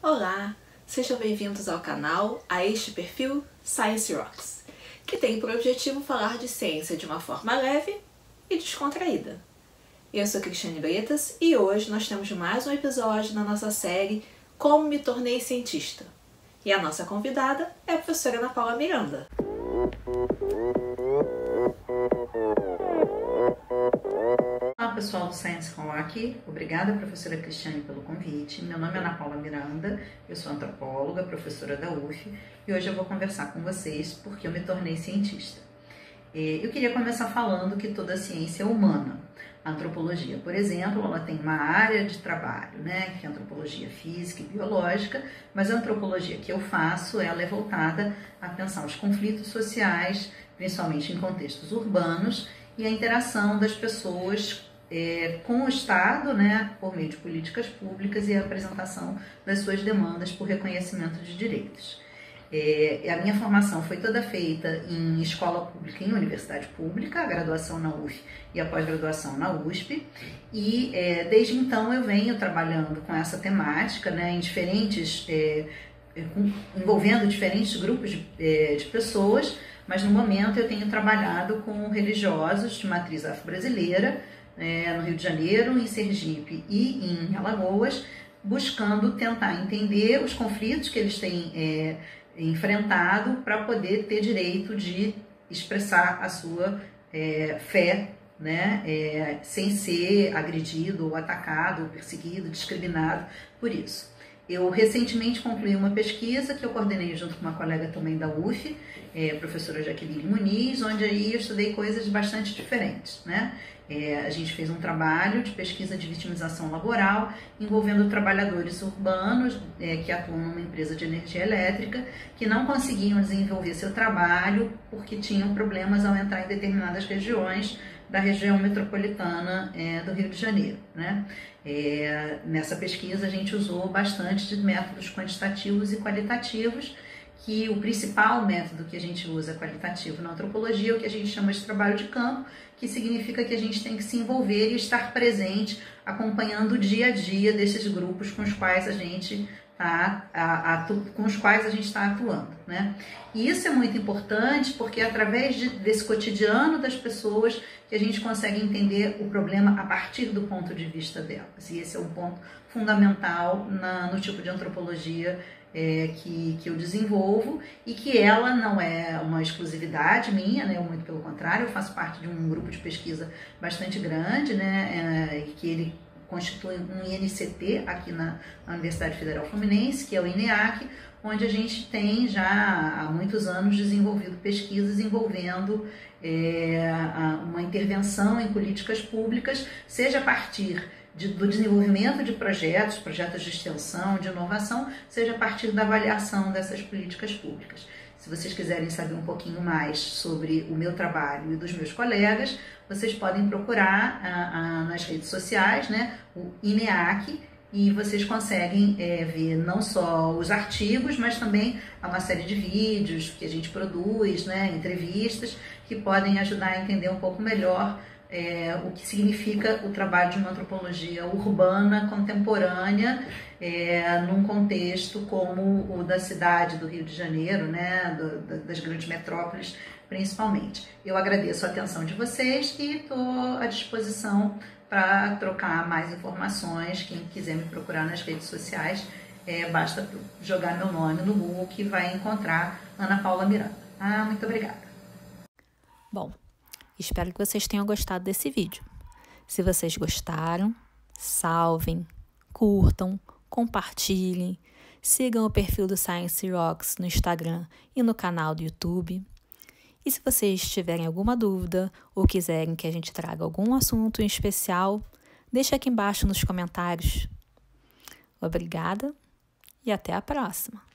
Olá, sejam bem-vindos ao canal, a este perfil Science Rocks, que tem por objetivo falar de ciência de uma forma leve e descontraída. Eu sou Cristiane Bretas e hoje nós temos mais um episódio na nossa série Como Me Tornei Cientista. E a nossa convidada é a professora Ana Paula Miranda. Olá pessoal do Science Rock, obrigada professora Cristiane pelo convite. Meu nome é Ana Paula Miranda, eu sou antropóloga, professora da UF e hoje eu vou conversar com vocês porque eu me tornei cientista. Eu queria começar falando que toda ciência é humana. A antropologia, por exemplo, ela tem uma área de trabalho, que é a antropologia física e biológica, mas a antropologia que eu faço, ela é voltada a pensar os conflitos sociais, principalmente em contextos urbanos, e a interação das pessoas com o Estado, por meio de políticas públicas e a apresentação das suas demandas por reconhecimento de direitos. A minha formação foi toda feita em escola pública, em universidade pública, a graduação na UF e a pós-graduação na USP, e desde então eu venho trabalhando com essa temática, em diferentes, envolvendo diferentes grupos de pessoas, mas no momento eu tenho trabalhado com religiosos de matriz afro-brasileira, no Rio de Janeiro, em Sergipe e em Alagoas, buscando tentar entender os conflitos que eles têm enfrentado para poder ter direito de expressar a sua fé, sem ser agredido, ou atacado, ou perseguido, discriminado por isso. Eu recentemente concluí uma pesquisa que eu coordenei junto com uma colega também da UF, professora Jaqueline Muniz, onde aí eu estudei coisas bastante diferentes, A gente fez um trabalho de pesquisa de vitimização laboral envolvendo trabalhadores urbanos que atuam numa empresa de energia elétrica que não conseguiam desenvolver seu trabalho porque tinham problemas ao entrar em determinadas regiões da região metropolitana do Rio de Janeiro. Nessa pesquisa a gente usou bastante de métodos quantitativos e qualitativos, que o principal método que a gente usa qualitativo na antropologia é o que a gente chama de trabalho de campo, que significa que a gente tem que se envolver e estar presente, acompanhando o dia a dia desses grupos com os quais a gente está atuando. E isso é muito importante porque é através desse cotidiano das pessoas que a gente consegue entender o problema a partir do ponto de vista delas. E esse é um ponto fundamental no tipo de antropologia que eu desenvolvo, e que ela não é uma exclusividade minha, muito pelo contrário, eu faço parte de um grupo de pesquisa bastante grande, que ele constitui um INCT aqui na Universidade Federal Fluminense, que é o INEAC, onde a gente tem já há muitos anos desenvolvido pesquisas envolvendo uma intervenção em políticas públicas, seja a partir do desenvolvimento de projetos de extensão, de inovação, seja a partir da avaliação dessas políticas públicas. Se vocês quiserem saber um pouquinho mais sobre o meu trabalho e dos meus colegas, vocês podem procurar nas redes sociais, o INEAC, e vocês conseguem ver não só os artigos, mas também uma série de vídeos que a gente produz, entrevistas, que podem ajudar a entender um pouco melhor o que significa o trabalho de uma antropologia urbana, contemporânea, num contexto como o da cidade do Rio de Janeiro, das grandes metrópoles principalmente. Eu agradeço a atenção de vocês e estou à disposição para trocar mais informações. Quem quiser me procurar nas redes sociais, basta jogar meu nome no Google que vai encontrar Ana Paula Miranda. Muito obrigada. Bom, espero que vocês tenham gostado desse vídeo. Se vocês gostaram, salvem, curtam, compartilhem, sigam o perfil do Science Rocks no Instagram e no canal do YouTube. E se vocês tiverem alguma dúvida ou quiserem que a gente traga algum assunto em especial, deixa aqui embaixo nos comentários. Obrigada e até a próxima!